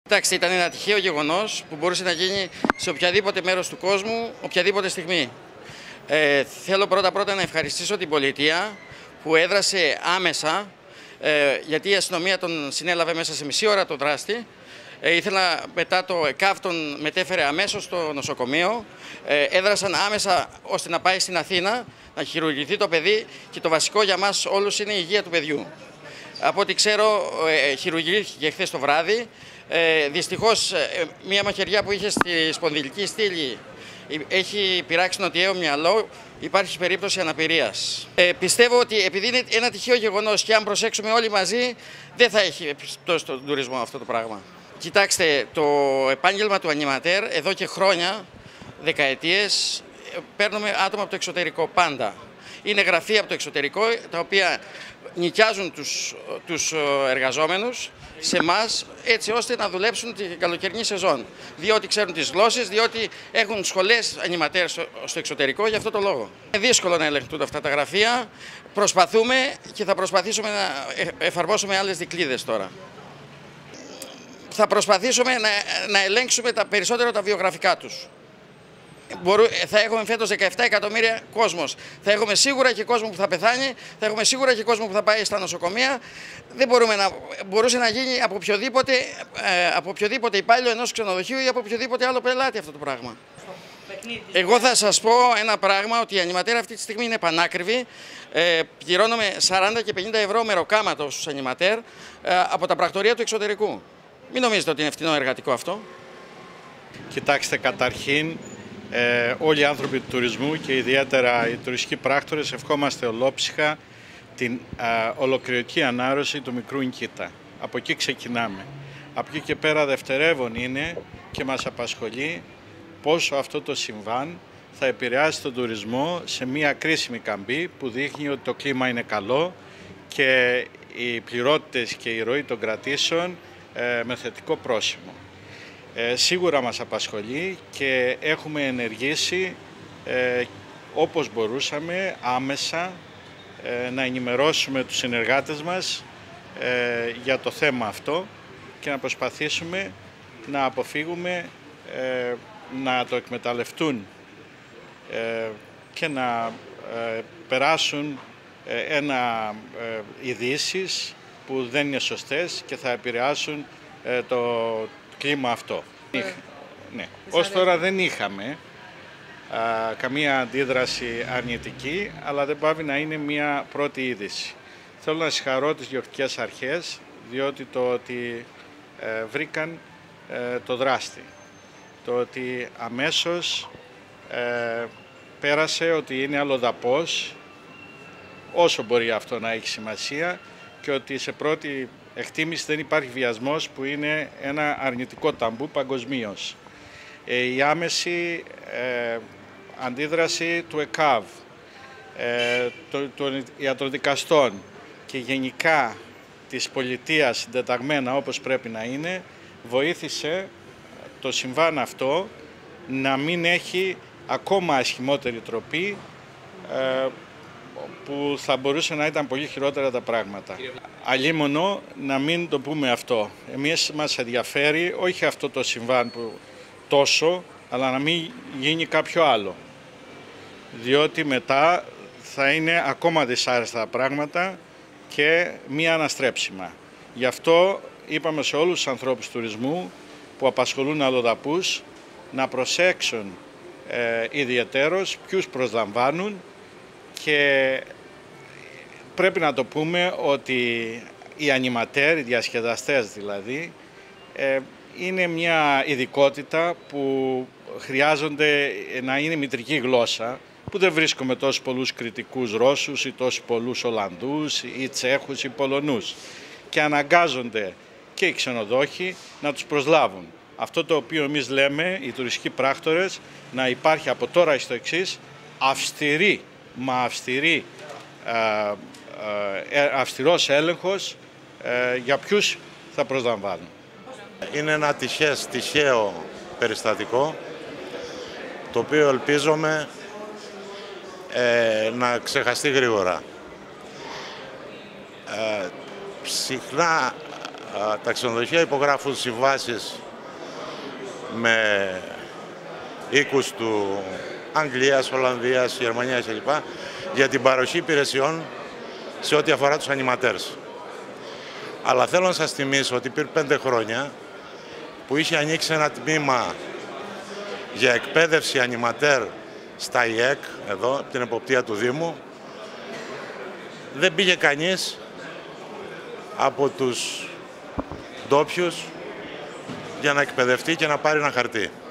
Κοιτάξτε, ήταν ένα τυχαίο γεγονός που μπορούσε να γίνει σε οποιαδήποτε μέρος του κόσμου, οποιαδήποτε στιγμή. Θέλω πρώτα να ευχαριστήσω την πολιτεία που έδρασε άμεσα, γιατί η αστυνομία τον συνέλαβε μέσα σε μισή ώρα τον δράστη. Ήθελα μετά το ΕΚΑΒ τον μετέφερε αμέσως στο νοσοκομείο. Έδρασαν άμεσα ώστε να πάει στην Αθήνα, να χειρουργηθεί το παιδί και το βασικό για μας όλους είναι η υγεία του παιδιού. Από ό,τι ξέρω, χειρουργήθηκε χθες το βράδυ. Δυστυχώς, μια μαχαιριά που είχε στη σπονδυλική στήλη έχει πειράξει νοτιαίο μυαλό, υπάρχει περίπτωση αναπηρίας. Πιστεύω ότι επειδή είναι ένα τυχαίο γεγονός και αν προσέξουμε όλοι μαζί, δεν θα έχει επιπτώσει στον τουρισμό αυτό το πράγμα. Κοιτάξτε, το επάγγελμα του ανιματέρ εδώ και χρόνια, δεκαετίες, παίρνουμε άτομα από το εξωτερικό πάντα. Είναι γραφεία από το εξωτερικό, τα οποία νοικιάζουν τους εργαζόμενους σε εμάς, έτσι ώστε να δουλέψουν την καλοκαιρινή σεζόν. Διότι ξέρουν τις γλώσσες, διότι έχουν σχολές ανιματέρ στο εξωτερικό, για αυτό το λόγο. Είναι δύσκολο να ελεγχθούν αυτά τα γραφεία. Προσπαθούμε και θα προσπαθήσουμε να εφαρμόσουμε άλλες δικλείδες τώρα. Θα προσπαθήσουμε να ελέγξουμε περισσότερο τα βιογραφικά τους. Θα έχουμε φέτος 17 εκατομμύρια κόσμος. Θα έχουμε σίγουρα και κόσμο που θα πεθάνει, θα έχουμε σίγουρα και κόσμο που θα πάει στα νοσοκομεία. Δεν μπορούσε να γίνει από οποιοδήποτε υπάλληλο ενός ξενοδοχείου ή από οποιοδήποτε άλλο πελάτη αυτό το πράγμα. Εγώ θα σας πω ένα πράγμα, ότι η ανιματέρ αυτή τη στιγμή είναι πανάκριβη. Πληρώνουμε 40 και 50 ευρώ μεροκάματο στους ανιματέρ από τα πρακτορεία του εξωτερικού. Μην νομίζετε ότι είναι φθηνό εργατικό αυτό. Κοιτάξτε, καταρχήν, όλοι οι άνθρωποι του τουρισμού και ιδιαίτερα οι τουριστικοί πράκτορες ευχόμαστε ολόψυχα την ολοκληρωτική ανάρρωση του μικρού Νικήτα. Από εκεί ξεκινάμε. Από εκεί και πέρα δευτερεύον είναι και μας απασχολεί πόσο αυτό το συμβάν θα επηρεάσει τον τουρισμό σε μια κρίσιμη καμπή που δείχνει ότι το κλίμα είναι καλό και οι πληρότητες και η ροή των κρατήσεων με θετικό πρόσημο. Σίγουρα μας απασχολεί και έχουμε ενεργήσει όπως μπορούσαμε άμεσα να ενημερώσουμε τους συνεργάτες μας για το θέμα αυτό και να προσπαθήσουμε να αποφύγουμε να το εκμεταλλευτούν και να περάσουν ειδήσεις που δεν είναι σωστές και θα επηρεάσουν το κλίμα αυτό. Ναι. Ως τώρα δεν είχαμε καμία αντίδραση αρνητική, αλλά δεν πάβει να είναι μια πρώτη είδηση. Θέλω να συγχαρώ τις διοκτικές αρχές, διότι το ότι βρήκαν το δράστη, το ότι αμέσως πέρασε ότι είναι αλλοδαπός, όσο μπορεί αυτό να έχει σημασία, και ότι σε πρώτη εκτίμηση δεν υπάρχει βιασμός, που είναι ένα αρνητικό ταμπού παγκοσμίως. Η άμεση αντίδραση του ΕΚΑΒ, των ιατροδικαστών και γενικά της πολιτείας συντεταγμένα όπως πρέπει να είναι, βοήθησε το συμβάν αυτό να μην έχει ακόμα ασχημότερη τροπή, που θα μπορούσε να ήταν πολύ χειρότερα τα πράγματα. Αλλήμωνο να μην το πούμε αυτό. Εμείς μας ενδιαφέρει όχι αυτό το συμβάν που τόσο, αλλά να μην γίνει κάποιο άλλο. Διότι μετά θα είναι ακόμα δυσάρεστα τα πράγματα και μη αναστρέψιμα. Γι' αυτό είπαμε σε όλους τους ανθρώπους τουρισμού που απασχολούν αλλοδαπούς να προσέξουν ιδιαιτέρως ποιους προσλαμβάνουν, και πρέπει να το πούμε ότι οι ανιματέρ, οι διασκεδαστές δηλαδή, είναι μια ειδικότητα που χρειάζονται να είναι μητρική γλώσσα, που δεν βρίσκουμε τόσους πολλούς κριτικούς Ρώσους ή τόσους πολλούς Ολλανδούς ή Τσέχους ή Πολωνούς, και αναγκάζονται και οι ξενοδόχοι να τους προσλάβουν. Αυτό το οποίο εμείς λέμε, οι τουριστικοί πράκτορες, να υπάρχει από τώρα στο εξής αυστηρός έλεγχος για ποιους θα προσλαμβάνουν. Είναι ένα τυχαίο περιστατικό, το οποίο ελπίζομαι να ξεχαστεί γρήγορα. Συχνά Τα ξενοδοχεία υπογράφουν συμβάσεις με οίκους του Αγγλίας, Ολλανδίας, Γερμανίας κλπ. Για την παροχή υπηρεσιών σε ό,τι αφορά τους ανιματέρς. Αλλά θέλω να σας θυμίσω ότι πριν 5 χρόνια που είχε ανοίξει ένα τμήμα για εκπαίδευση ανιματέρ στα ΙΕΚ, εδώ, από την εποπτεία του Δήμου, δεν πήγε κανείς από τους ντόπιους για να εκπαιδευτεί και να πάρει ένα χαρτί.